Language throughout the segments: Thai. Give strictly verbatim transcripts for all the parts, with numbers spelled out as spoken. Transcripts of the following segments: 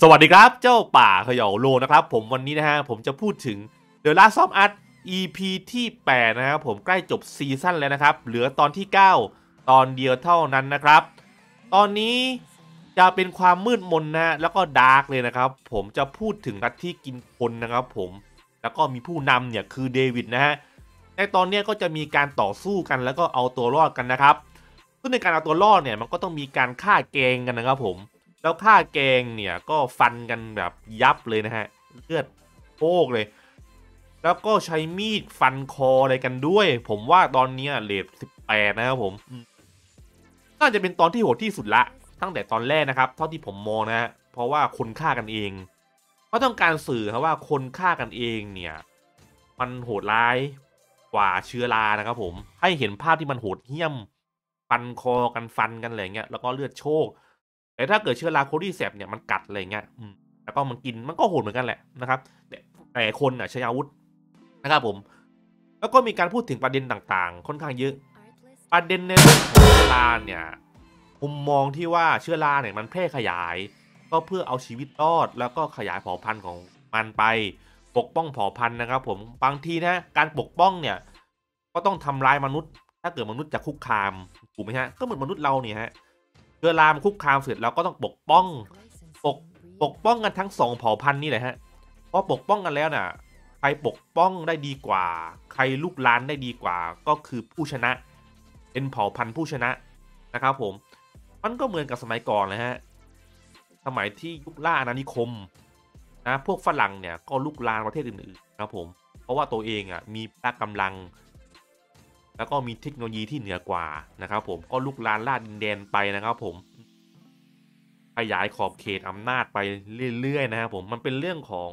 สวัสดีครับเจ้าป่าเขย่าโลนะครับผมวันนี้นะฮะผมจะพูดถึง The Last of Us อี พี ที่แปดนะครับผมใกล้จบซีซั่นแล้วนะครับเหลือตอนที่เก้าตอนเดียวเท่านั้นนะครับตอนนี้จะเป็นความมืดมนนะแล้วก็ดาร์กเลยนะครับผมจะพูดถึงรัฐที่กินคนนะครับผมแล้วก็มีผู้นำเนี่ยคือเดวิดนะฮะในตอนนี้ก็จะมีการต่อสู้กันแล้วก็เอาตัวรอดกันนะครับซึ่งในการเอาตัวรอดเนี่ยมันก็ต้องมีการฆ่าแกงกันนะครับผมแล้วฆ่าแกงเนี่ยก็ฟันกันแบบยับเลยนะฮะเลือดโชกเลยแล้วก็ใช้มีดฟันคออะไรกันด้วยผมว่าตอนนี้เรทสิบแปดนะครับผมน่าจะเป็นตอนที่โหดที่สุดละตั้งแต่ตอนแรกนะครับเท่าที่ผมมองนะฮะเพราะว่าคนฆ่ากันเองเขาต้องการสื่อครับว่าคนฆ่ากันเองเนี่ยมันโหดร้ายกว่าเชื้อรานะครับผมให้เห็นภาพที่มันโหดเหี้ยมฟันคอกันฟันกันอะไรเงี้ยแล้วก็เลือดโชกแต่ถ้าเกิดเชื้อราโคดีแซปเนี่ยมันกัดอะไรเงี้ยแล้วก็มันกินมันก็โหดเหมือนกันแหละนะครับแต่คนอ่ะใช้อาวุธนะครับผมแล้วก็มีการพูดถึงประเด็นต่างๆค่อนข้างเยอะประเด็นในเรื่องของเชื้อราเนี่ยมุมมองที่ว่าเชื้อราเนี่ยมันแพร่ขยายก็เพื่อเอาชีวิตรอดแล้วก็ขยายเผ่าพันธุ์ของมันไปปกป้องเผ่าพันธุ์นะครับผมบางทีนะการปกป้องเนี่ยก็ต้องทำร้ายมนุษย์ถ้าเกิดมนุษย์จะคุกคามถูกไหมฮะก็เหมือนมนุษย์เราเนี่ยฮะเชื้อรามันคุกคามเสร็จแล้วก็ต้องปกป้องปกปกป้องกันทั้งสองเผ่าพันธุ์นี่แหละฮะพอปกป้องกันแล้วน่ะใครปกป้องได้ดีกว่าใครลุกลานได้ดีกว่าก็คือผู้ชนะเป็นเผ่าพันธุ์ผู้ชนะนะครับผมมันก็เหมือนกับสมัยก่อนเลยฮะสมัยที่ยุคล่าอาณานิคมนะพวกฝรั่งเนี่ยก็ลุกลานประเทศอื่นๆครับผมเพราะว่าตัวเองอ่ะมีพละกำลังแล้วก็มีเทคโนโลยีที่เหนือกว่านะครับผมก็ลุกลานล่าดินแดนไปนะครับผมขยายขอบเขตอำนาจไปเรื่อยๆนะครับผมมันเป็นเรื่องของ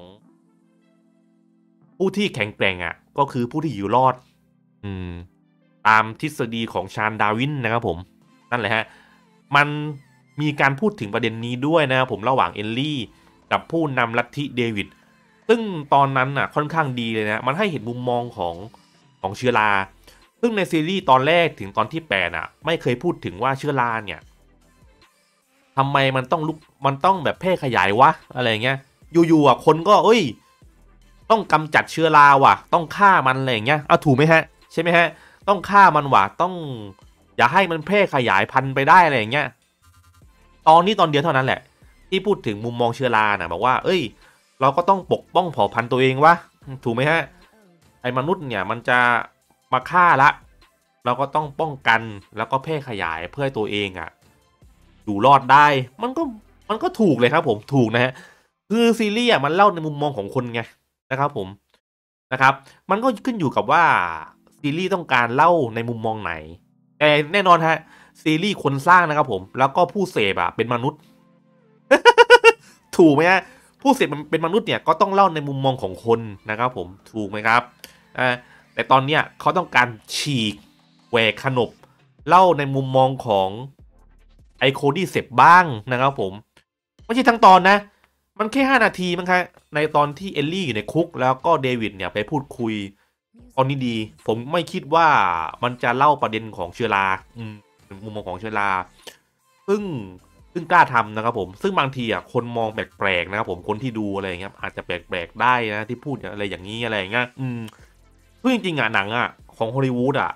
ผู้ที่แข็งแกร่งอ่ะก็คือผู้ที่อยู่รอดอืมตามทฤษฎีของชาร์ลส์ดาร์วินนะครับผมนั่นแหละฮะมันมีการพูดถึงประเด็นนี้ด้วยนะครับผมระหว่างเอลลี่กับผู้นำลัทธิเดวิดซึ่งตอนนั้นน่ะค่อนข้างดีเลยนะมันให้เห็นมุมมองของของเชื้อราซึ่งในซีรีส์ตอนแรกถึงตอนที่แปดอ่ะไม่เคยพูดถึงว่าเชื้อราเนี่ยทำไมมันต้องลุกมันต้องแบบแพร่ขยายวะอะไรเงี้ยอยู่ๆอ่ะคนก็เอ้ยต้องกำจัดเชื้อราว่ะต้องฆ่ามันอะไรเงี้ยเอาถูกไหมฮะใช่ไหมฮะต้องฆ่ามันว่ะต้องอย่าให้มันแพร่ขยายพันธุ์ไปได้อะไรอย่างเงี้ยตอนนี้ตอนเดียวเท่านั้นแหละที่พูดถึงมุมมองเชื้อรานะบอกว่าเอ้ยเราก็ต้องปกป้องเผ่าพันธุ์ตัวเองวะถูกไหมฮะไอ้มนุษย์เนี่ยมันจะมาฆ่าละเราก็ต้องป้องกันแล้วก็แพร่ขยายเพื่อให้ตัวเองอ่ะอยู่รอดได้มันก็มันก็ถูกเลยครับผมถูกนะฮะคือซีรีส์มันเล่าในมุมมองของคนไงนะครับผมนะครับมันก็ขึ้นอยู่กับว่าซีรีส์ต้องการเล่าในมุมมองไหนแต่แน่นอนฮะซีรีส์คนสร้างนะครับผมแล้วก็ผู้เสพอ่ะเป็นมนุษย์ ถูกไหมฮะผู้เสพมันเป็นมนุษย์เนี่ยก็ต้องเล่าในมุมมองของคนนะครับผมถูกไหมครับอ่าแต่ตอนเนี้ยเขาต้องการฉีกแหวกขนบเล่าในมุมมองของไอโคดี้เสพบ้างนะครับผมไม่ใช่ทั้งตอนนะมันแค่ห้านาทีมั้งครับในตอนที่เอลลี่อยู่ในคุกแล้วก็เดวิดเนี่ยไปพูดคุยตอนนี้ดีผมไม่คิดว่ามันจะเล่าประเด็นของเชื้อราอืมมุมมองของเชื้อราซึ่งซึ่งกล้าทำนะครับผมซึ่งบางทีอ่ะคนมองแปลกๆนะครับผมคนที่ดูอะไรเงี้ยอาจจะแปลกๆได้นะที่พูดอะไรอย่างนี้อะไรเงี้ยอืมซึ่งจริงๆอ่ะหนังอ่ะของฮอลลีวูดอ่ะ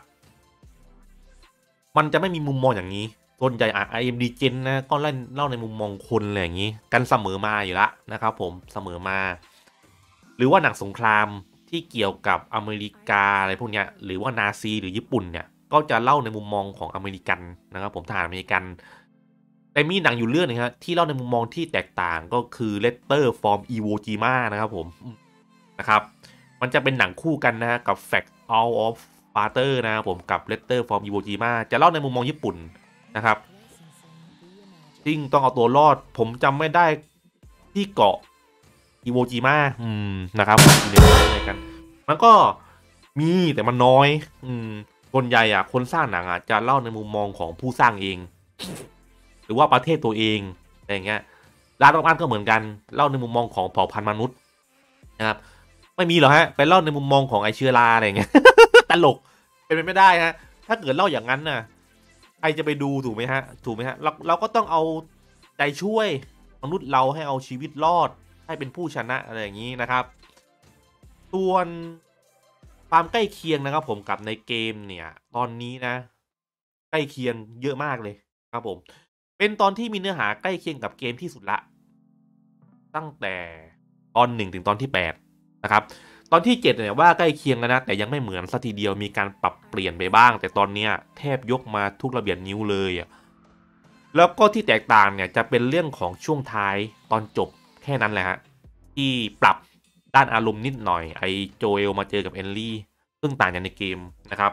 มันจะไม่มีมุมมองอย่างนี้ส่วนใหญ่อ่ะ ไอ เอ็ม ดี Gen นะก็เล่าเล่าในมุมมองคนอะไรอย่างนี้กันเสมอมาอยู่ละนะครับผมเสมอมาหรือว่าหนังสงครามที่เกี่ยวกับอเมริกาอะไรพวกเนี้ยหรือว่านาซีหรือญี่ปุ่นเนี่ยก็จะเล่าในมุมมองของอเมริกันนะครับผมทหารอเมริกันแต่มีหนังอยู่เรื่องนึงครับที่เล่าในมุมมองที่แตกต่างก็คือ Letter from Iwo Jima นะครับผมนะครับมันจะเป็นหนังคู่กันนะฮะกับ Fact Out of Father นะครับผมกับ Letter from Iwo Jima จะเล่าในมุมมองญี่ปุ่นนะครับซึ่งต้องเอาตัวรอดผมจำไม่ได้ที่เกาะอิโวจิมาอืมนะครับอยู่ในอะไรกันมันก็มีแต่มันน้อยอืมคนใหญ่อ่ะคนสร้างหนังอ่ะจะเล่าในมุมมองของผู้สร้างเองหรือว่าประเทศตัวเองอะไรอย่างเงี้ยร้านรอบอันก็เหมือนกันเล่าในมุมมองของเผ่าพันธุ์มนุษย์นะครับไม่มีหรอฮะไปเล่าในมุมมองของไอเชื้อราอะไรอย่างเงี้ย ตลกเป็นไปไม่ได้ฮะถ้าเกิดเล่าอย่างนั้นน่ะใครจะไปดูถูกไหมฮะถูกไหมฮะเราเราก็ต้องเอาใจช่วยมนุษย์เราให้เอาชีวิตรอดให้เป็นผู้ชนะอะไรอย่างนี้นะครับส่วนความใกล้เคียงนะครับผมกับในเกมเนี่ยตอนนี้นะใกล้เคียงเยอะมากเลยครับผมเป็นตอนที่มีเนื้อหาใกล้เคียงกับเกมที่สุดละตั้งแต่ตอนหนึ่งถึงตอนที่แปดนะครับตอนที่เจ็ดเนี่ยว่าใกล้เคียงแล้วนะแต่ยังไม่เหมือนสักทีเดียวมีการปรับเปลี่ยนไปบ้างแต่ตอนเนี้ยแทบยกมาทุกระเบียดนิ้วเลยอ่ะแล้วก็ที่แตกต่างเนี่ยจะเป็นเรื่องของช่วงท้ายตอนจบแค่นั้นแหละฮะที่ปรับด้านอารมณ์นิดหน่อยไอโจเอลมาเจอกับเอลลี่ซึ่งต่างจากในเกมนะครับ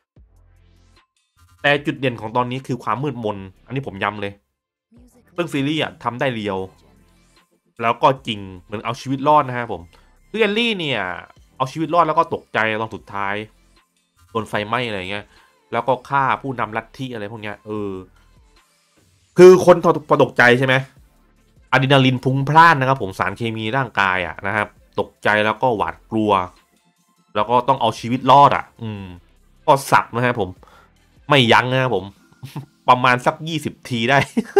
แต่จุดเด่นของตอนนี้คือความมืดมนอันนี้ผมย้ำเลยซึ่งซีรีส์อ่ะทำได้เรียวแล้วก็จริงเหมือนเอาชีวิตรอดนะฮะผมคือเอลลี่เนี่ยเอาชีวิตรอดแล้วก็ตกใจตอนสุดท้ายโดนไฟไหม้อะไรเงี้ยแล้วก็ฆ่าผู้นำลัทธิอะไรพวกเนี้ยเออคือคนพอตกใจใช่ไหมอะดรีนาลินพุ่งพล่านนะครับผมสารเคมีร่างกายอ่ะนะครับตกใจแล้วก็หวาดกลัวแล้วก็ต้องเอาชีวิตรอดอ่ะอืมก็สับนะฮะผมไม่ยั้งนะครับผมประมาณสักยี่สิบทีได้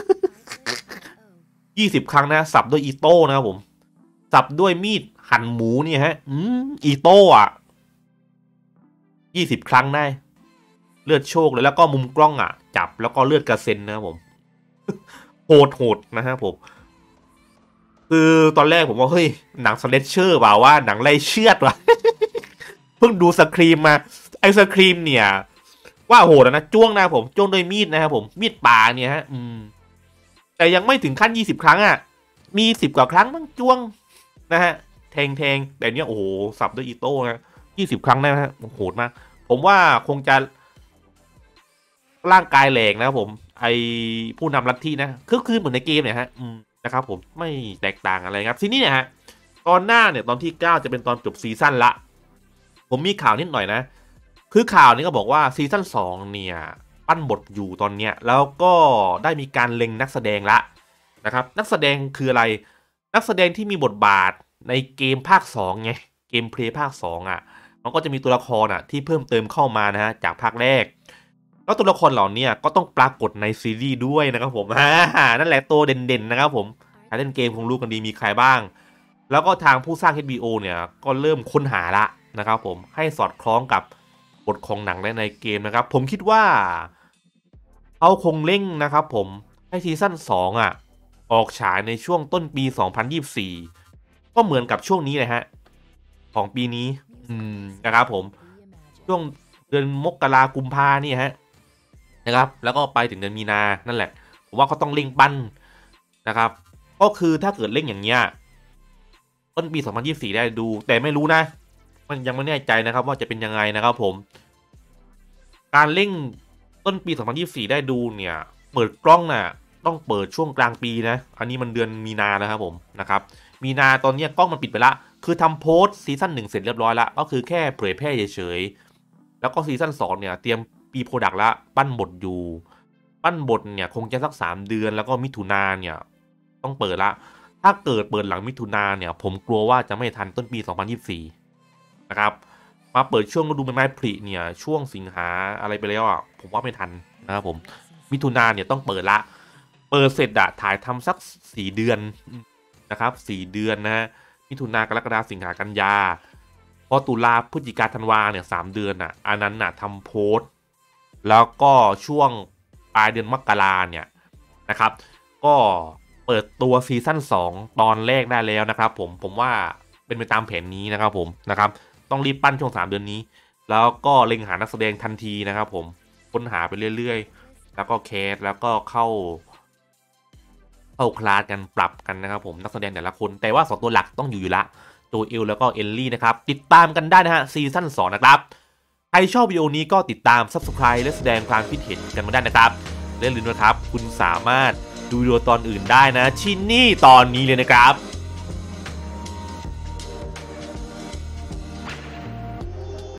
ยี่สิบครั้งนะสับด้วยอีโต้นะครับผมสับด้วยมีดหั่นหมูเนี่ยฮะอืมอีโต้อ่ะยี่สิบครั้งได้เลือดโชกเลยแล้วก็มุมกล้องอ่ะจับแล้วก็เลือดกระเซ็นนะครับผมโหดโหดนะฮะผมคือตอนแรกผมว่าเฮ้ยหนังสเลชเชอร์เปล่าว่าหนังไล่เชือดวะ เพิ่งดูสครีมมาไอ้สครีมเนี่ยว่าโหดนะจ้วงนะผมจ้วงด้วยมีดนะครับผมมีดป่าเนี่ยฮะอืมแต่ยังไม่ถึงขั้นยี่สิบครั้งอ่ะมีสิบกว่าครั้งมั้งจ้วงนะฮะแทงแทงแต่เนี้ยโอ้โหสับด้วยอีโต้นะยี่สิบครั้งนะฮะโหดมากผมว่าคงจะร่างกายแหลกนะผมไอผู้นำลัทธินะคือคือเหมือนในเกมเนี่ยฮะอืมนะครับผมไม่แตกต่างอะไรครับทีนี้เนี่ยฮะตอนหน้าเนี่ยตอนที่เก้าจะเป็นตอนจบซีซั่นละผมมีข่าวนิดหน่อยนะคือข่าวนี้ก็บอกว่าซีซั่นสองเนี่ยปั้นบทอยู่ตอนเนี้ยแล้วก็ได้มีการเล็งนักแสดงละนะครับนักแสดงคืออะไรนักแสดงที่มีบทบาทในเกมภาคสองไงเกมเพลย์ภาคสองอ่ะมันก็จะมีตัวละครอ่ะที่เพิ่มเติมเข้ามานะฮะจากภาคแรกแล้วตัวละครเหล่านี้ก็ต้องปรากฏในซีรีส์ด้วยนะครับผมฮ่านั่นแหละตัวเด่นๆนะครับผมใครเล่นเกมคงรู้กันดีมีใครบ้างแล้วก็ทางผู้สร้าง เอช บี โอ เนี่ยก็เริ่มค้นหาละนะครับผมให้สอดคล้องกับบทของหนังในเกมนะครับผมคิดว่าเขาคงเร่งนะครับผมให้ซีซั่นสองอ่ะออกฉายในช่วงต้นปีสองพันยี่สิบสี่ก็เหมือนกับช่วงนี้เลยฮะของปีนี้อืมนะครับผมช่วงเดือนมกรากุมภาเนี่ยฮะนะครับแล้วก็ไปถึงเดือนมีนานั่นแหละผมว่าเขาต้องเร่งปั้นนะครับก็คือถ้าเกิดเร่งอย่างเงี้ยต้นปีสองพันยี่สิบสี่ได้ดูแต่ไม่รู้นะมันยังไม่แน่ใจนะครับว่าจะเป็นยังไงนะครับผมการเร่งต้นปีสองพันยี่สิบสี่ได้ดูเนี่ยเปิดกล้องน่ะต้องเปิดช่วงกลางปีนะอันนี้มันเดือนมีนาแล้วครับผมนะครับมีนาตอนนี้กล้องมันปิดไปละคือทำโพสต์ซีซั่นหนึ่งเสร็จเรียบร้อยแล้วก็คือแค่เผยแพร่เฉยๆแล้วก็ซีซั่นสองเนี่ยเตรียมปีโปรดักต์ละปั้นบทอยู่ปั้นบทเนี่ยคงจะสักสามเดือนแล้วก็มิถุนาเนี่ยต้องเปิดละถ้าเกิดเปิดหลังมิถุนาเนี่ยผมกลัวว่าจะไม่ทันต้นปีสองพันยี่สิบสี่นะครับมาเปิดช่วงฤดูใบไม้ผลิเนี่ยช่วงสิงหาอะไรไปแล้วอ่ะผมว่าไม่ทันนะครับผมมิถุนาเนี่ยต้องเปิดละเปิดเสร็จอะถ่ายทำสักสี่เดือนนะครับสี่เดือนนะมิถุนากรกฎาสิงหากันยาพอตุลาพฤศจิกาธันวาเนี่ยสามเดือนอ่ะอันนั้นน่ะทำโพสต์แล้วก็ช่วงปลายเดือนมกราเนี่ยนะครับก็เปิดตัวซีซั่นสองตอนแรกได้แล้วนะครับผมผมว่าเป็นไปตามแผนนี้นะครับผมนะครับต้องรีบปั้นช่วงสามเดือนนี้แล้วก็เล็งหานักแสดงทันทีนะครับผมค้นหาไปเรื่อยๆแล้วก็แคสแล้วก็เข้าเข้าคลาสกันปรับกันนะครับผมนักแสดงแต่ละคนแต่ว่าสองตัวหลักต้องอยู่อยู่ละตัวเอลแล้วก็เอลลี่นะครับติดตามกันได้นะฮะซีซั่นสองนะครับใครชอบวิดีโอนี้ก็ติดตาม ซับสไครบ์ และแสดงความคิดเห็นกันมาได้นะครับและอย่าลืมนะครับคุณสามารถดูวิดีโอตอนอื่นได้นะที่นี่ตอนนี้เลยนะครับ